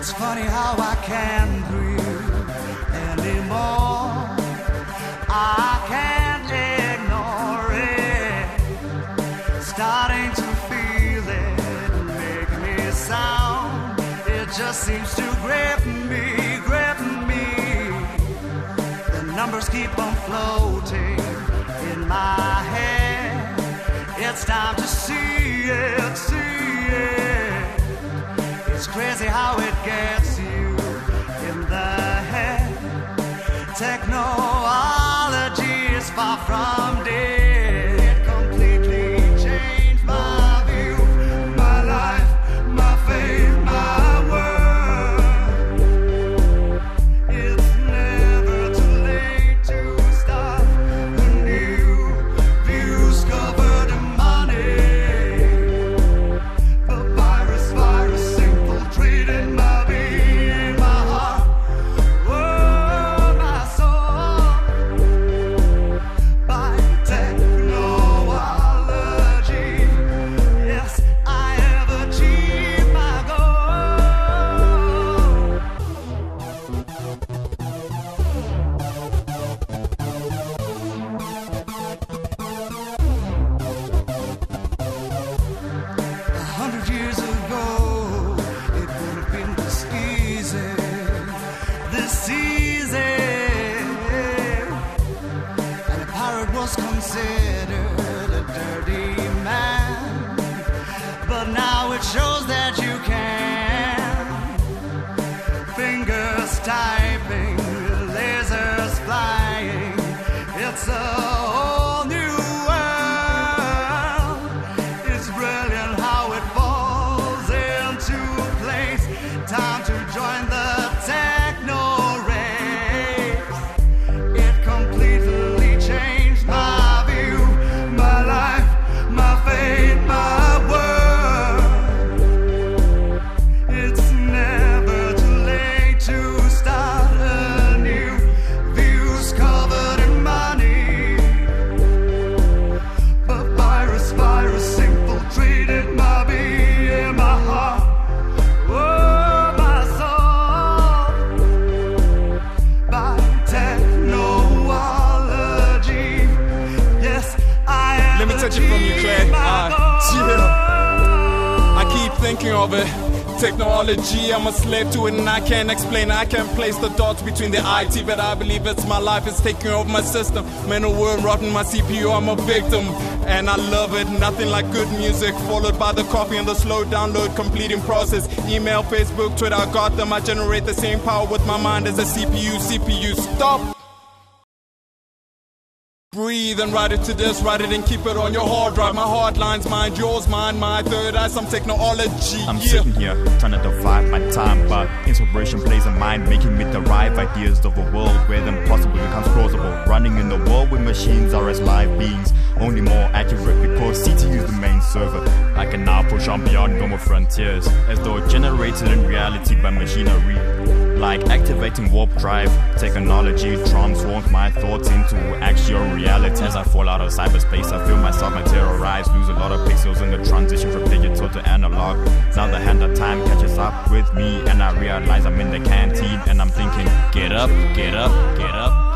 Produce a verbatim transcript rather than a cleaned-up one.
It's funny how I can't breathe anymore. I can't ignore it. Starting to feel it make me sound. It just seems to grip me, grip me. The numbers keep on floating in my head. It's time to see it, see it. It's crazy how it gets you in the head. Techno-ology is far from dead. It completely changed my view, my life, my faith, my world. It's never too late to start a new views covered in money. The virus, virus infiltrated my being, my heart. Considered a dirty man, but now it shows that you can. Fingers typing, lasers flying. It's a whole new world. It's brilliant how it falls into place. Time to join the techno race. It completely changed my view, my life, my faith, my world. It's never too late to start anew. Views covered in money, but virus, virus infiltrated my being, my heart, oh, my soul. By techno-ology, yes, I am. Let me touch it from you, Clay. Uh, yeah. I keep thinking of it. Technology, I'm a slave to it and I can't explain. I can't place the dots between the I T, but I believe it's my life, it's taking over my system. Mental worm rotting my C P U, I'm a victim. And I love it, nothing like good music, followed by the coffee and the slow download completing process. Email, Facebook, Twitter, I got them. I generate the same power with my mind as a C P U. C P U, stop. Breathe and write it to this, write it and keep it on your hard drive. My hard lines, mind yours, mine, my third eye, some technology. I'm yeah. sitting here trying to divide my time, but inspiration plays a mind, making me derive ideas of a world where the impossible becomes plausible. Running in the world where machines are as live beings, only more accurate because C T U is the main server. I can now push on beyond normal frontiers, as though generated in reality by machinery. Like activating warp drive, technology transforms my thoughts into actual reality. As I fall out of cyberspace, I feel myself materialize, lose a lot of pixels in the transition from digital to analog. Now the hand of time catches up with me, and I realize I'm in the canteen, and I'm thinking, get up, get up, get up.